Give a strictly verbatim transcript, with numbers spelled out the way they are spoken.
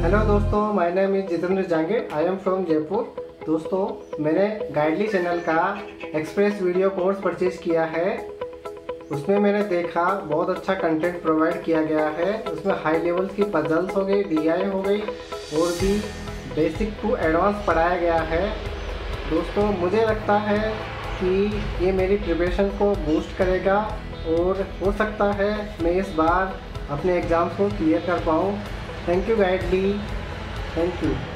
Hello दोस्तों, my name is Jitendra Jangid. I am from Jaipur. दोस्तों, मैंने गाइडली चैनल का एक्सप्रेस वीडियो कोर्स परचेज़ किया है। उसमें मैंने देखा बहुत अच्छा कंटेंट प्रोवाइड किया गया है। उसमें हाई लेवल्स की पजल्स हो गई, डी आई हो गई और भी बेसिक टू एडवांस पढ़ाया गया है। दोस्तों, मुझे लगता है कि ये मेरी प्रिपरेशन को बूस्ट करेगा और हो सकता है मैं इस बार अपने एग्ज़ाम्स को क्लियर कर पाऊँ। Thank you Guidely, thank you.